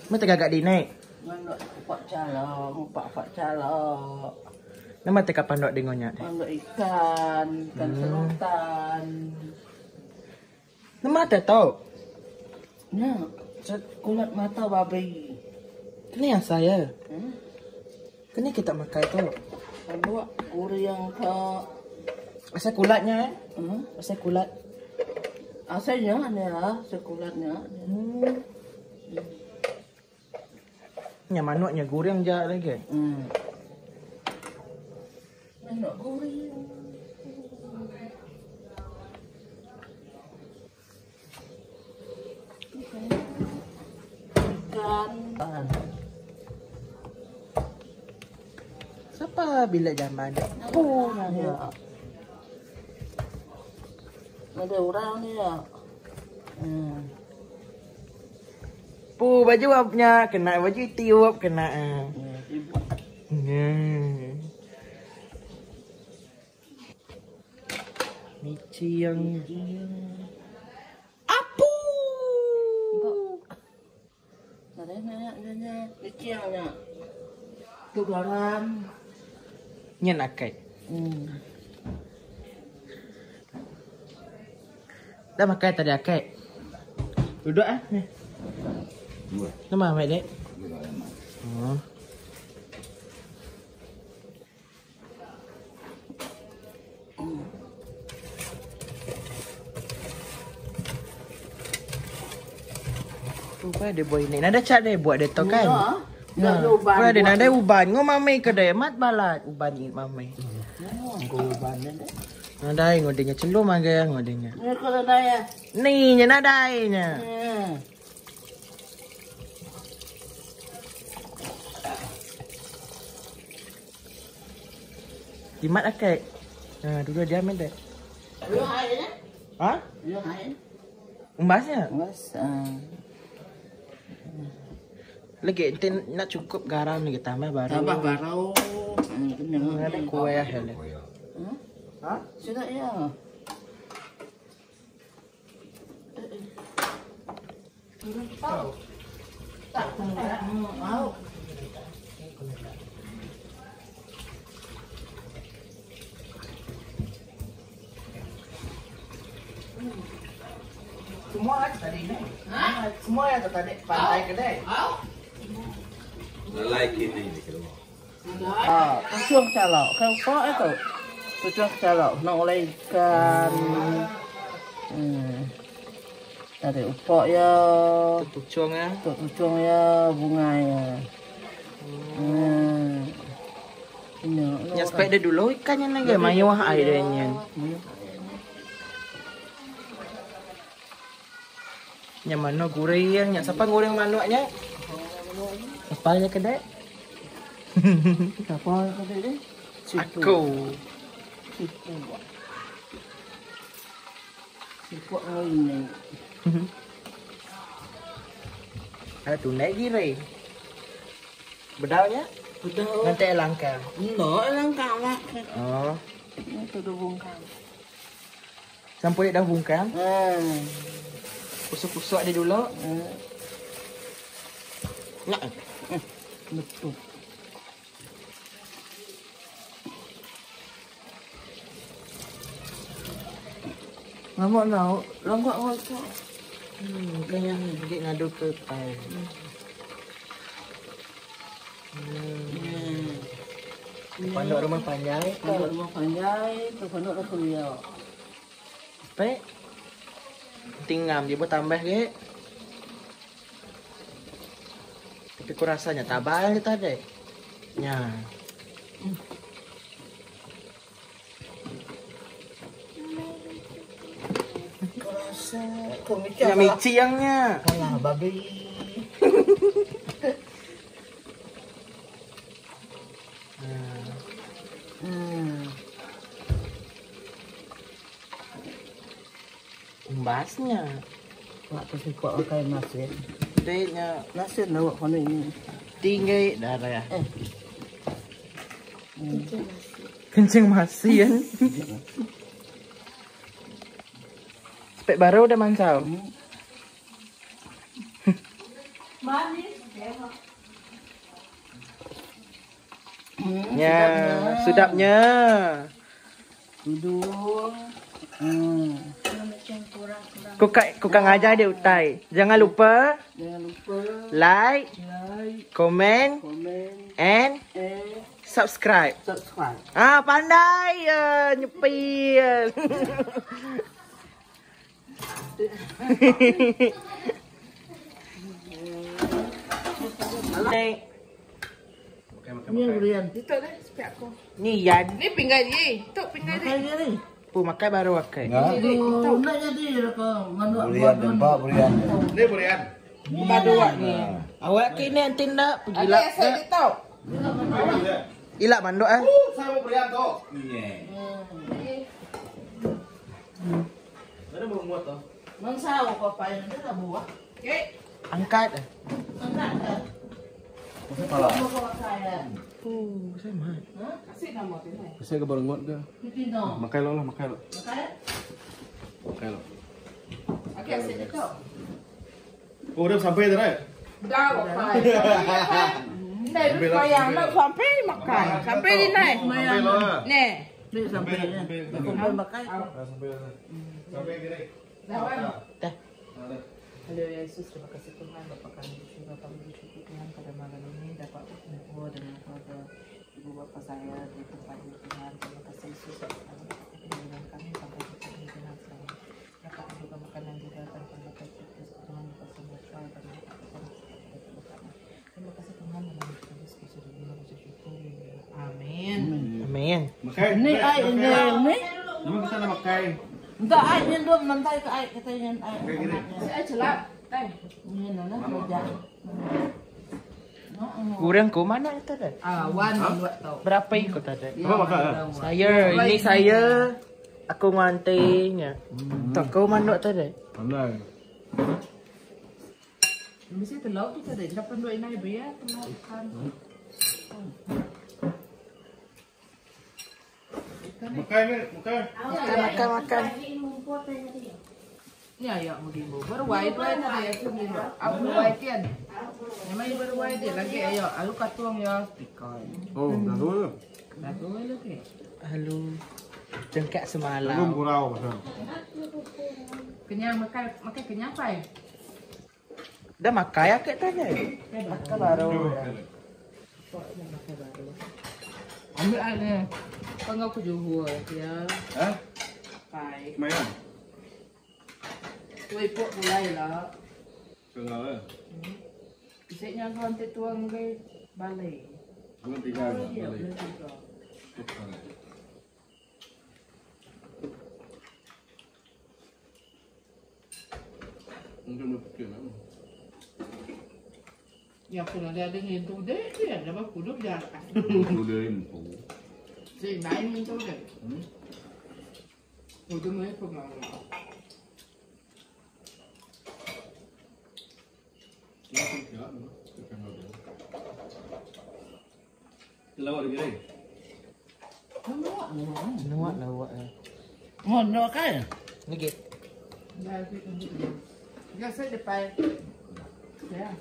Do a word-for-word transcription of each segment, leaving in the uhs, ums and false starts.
Mesti gagak dinaik. Mandok pak calong, pak pak calong. Nama teka pandok dengonya. Mandok ikan, ikan Hmm. serotan. Nama ada tau. Nah, kulit mata babi. Ini yang saya. Hmm? Ini kita makan itu. Mandok uri yang ke. Asal kulatnya. Hmm? Asal kulat. Asalnya ya, sekulatnya. Hmm. Nya manuknya goreng je lagi. Hmm. Mandok goreng. Ikan. Siapa bila zaman? Oh, ya. Ada orang ni ya. Hmm. Pu baju apnya kena baju tiup kena. Ya, ibu. Hmm. Mici yang apu. Ada nak ada kecilnya. Tu garam. Nya nakai. Hmm. Dah makan tadi akai. Duduk ah. Ni. Nama mai dek. Oh. Apa dia buat ini? Nada cat dia buat dia tu kan? Ya, uban. Kau ada nada uban. Ngau mamai ke dia? Mat balat uban ni mamai. Uban ni. Nada ngodinya celum aga ngodinya. Ni kalau dah. Ni nya nada nya. Hmm. Dimat akai. Nah, dulu dia ambil dek. Lu hai ni? Ha? Lu hai. Umbasnya? Mas. ah. Lagi ente nak cukup garam lagi tambah baru. Tambah baru. Hmm, kenyang. Ada kue ya hele. Hmm? Ha? Sudah ya. Tahu. Tak tahu. Semua ada tadi ni. Ha? Semua ada tadi pantai kedai. Like ini ni kalau. Ah, tujuh calok. Kau kau itu. Tujuh calok. Nak oleh ikan. Hmm. Tadi upok ya. Tucung ya. Tuk tujuh ya. Bunga ya. Hmm. Ini. Ya sepeda dulu ikannya lagi mayuh airnya. Nya mana goreng, nya siapa goreng manuknya? Siapa nya kedai? Siapa yang tadi ni? Aku. Sipu. Sipu ini. Ada tunai diri. Bedaunya? Betul. Nanti langka. No, langkah lah. Oh. Itu dubungkan. Sampai dah bungkam. Hmm. Pusuk-pusuk dia dulu. Hmm. Nak. Betul. Lama nak, langkah langkah. Hmm, kayaknya pergi ngadu ke tau. Hmm. Pondok rumah panjai. Pondok rumah panjai, tu pondok dah kuliah. Pe. Tingam dia buat tambah ke. Tapi ku rasanya tabal kita deh. Nya. Rasa kau Ya mici yangnya. kalah babi. Hmm. Umbasnya. Nak kasih kuat pakai nasi. Dia Nasi nak buat ini. tinggi darah ya. Eh. Kencing masih ya. Spek baru udah mansau. Manis. Ya, sedapnya. Duduk. Hmm. Kukak kukak ngajar dia utai. Jangan lupa Jangan lupa like, like, comment, komen, and eh, subscribe. subscribe. Ah, pandai ya nyepil. Nek. Ini yang berian. Itu dah sepik aku. Ni Yan. Ni pinggan dia. Tok pinggan dia. Makan dia ni. Pu makai baru makai. Aduh, nak jadi ke mandu Berian dan pak berian. Ini berian. Baru wak ni. Awak kini nanti nak pergi Ada lah. yang saya dia tahu. Ilak mandok ah. Saya mau berian tu. Mana mau muat tu? Mangsa apa apa yang dia tak buat. Okey. Angkat. Angkat dah. Kepala. Bawa saya. Oh, sama. Kasih nama dia ni. Saya ke baru muat ke? Bikin dong. Makai lo lah, makai lo. Makan. Makai lo. Okey, saya dia tahu. Oh, dah sampai dah eh? Dah makan. Ini dia payah nak sampai makan. Sampai di naik. Sampai lo lah. Ni. Dia sampai ni. Sampai makan. Sampai lo. Sampai kira. Dah kan? Dah. Halo Yesus, terima kasih Tuhan Bapa kami di surga, kami bersyukur Tuhan pada malam ini dapat berkumpul dengan keluarga ibu bapa saya di tempat ini Tuhan. Terima kasih Yesus dengan kami sampai di sini dengan selamat. Dapat juga makanan juga tanpa batas Yesus Tuhan kita semua pada terima kasih Tuhan dalam Yesus Kristus kita bersyukur. Amin. Amin. Makai. Ni ai ini ni. Nama kita nak makai. Enggak ai ni dua mentai ke ai katanya ai. Saya celak. Teh. Ni nana kerja. Kurang kau mana itu dah? Ah, wan buat tahu. Berapa ikut ada? Apa makan? Saya, ini saya. Aku ngantinya. Tak kau mandok tadi. Pandai. Mesti telur tu tadi. Dapat dua inai biar telur ikan. Makai ni, makai. Makan, makan, makan. Ni ayak mungkin baru white white ada ya tu ni. Aku white kan. Memang baru white dia lagi ayak. Alu katuang ya ikan. Oh, dah tu. Dah tu lagi. Halo. Jengkak Belum semalam. kurau pasal. Kenyang makan makan kenyang apa ya? Dah makan ya kat tadi. Makan baru. Ambil air ni. Kau ngau ke Johor ya. Eh? Pai. Mayan. Tu ipok mulai lah. Kenal eh. Biasanya kau nanti tuang ke balai. Belum tinggal. Ya, boleh juga. Mungkin berfikir lah. Ya, aku nak ada yang tu deh. Dia ada apa kudu jalan. Dulu dia info. Si naik ni tu deh. Udah mulai pengaruh. Lawak lagi ni. Nuak lawak eh. Mau nak kan? Ni git. Dah tu tu. Ya, saya depan. Ya.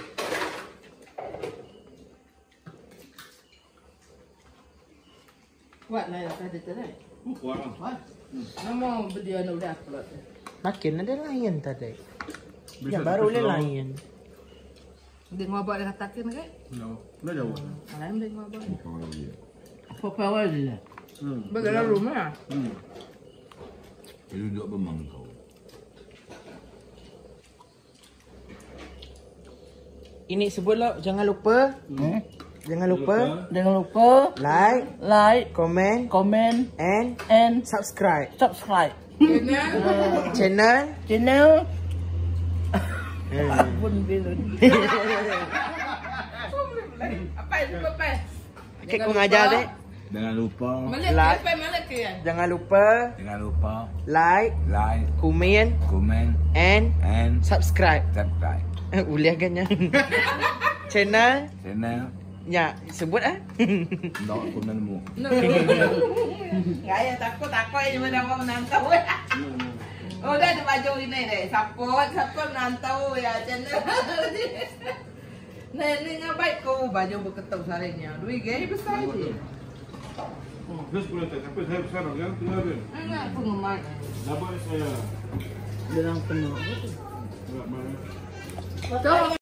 Kuat lah ya tadi tu deh. Kuat lah. Kuat. Nama berdia nak udah upload. Makin ada lain tadi. Ya baru le lain. Dia ngobak dia katakan ke? No. Dah jauh. Malam dia ngobak. Apa awal dia? Hmm. Bagaimana rumah? Hmm. Dia duduk bermangkau. Ini sebutlah jangan lupa. Hmm? Jangan lupa Jangan lupa like, like, comment, comment, and and subscribe subscribe channel. channel. Pun bilun. Apa itu apa? Kek ku ngajar dek. Jangan lupa Mana Like. apa mana ke? Jangan lupa Jangan lupa like, like, comment, comment, and and subscribe. subscribe. Uliah kan ya. Channel Channel ya sebut ah. Dok komen mu. Gaya takut takut ini mana mau menantau. Oh dah ada baju ini deh. Sapot sapot menantau ya channel. Nenek ngabai kau baju berketuk sarinya. Duit gaya besar je. Terus boleh tak? Tapi saya besar kan? Tinggal dia. Enggak, aku ngemak. Dapat saya. Bilang penuh. Enggak mana. Betul.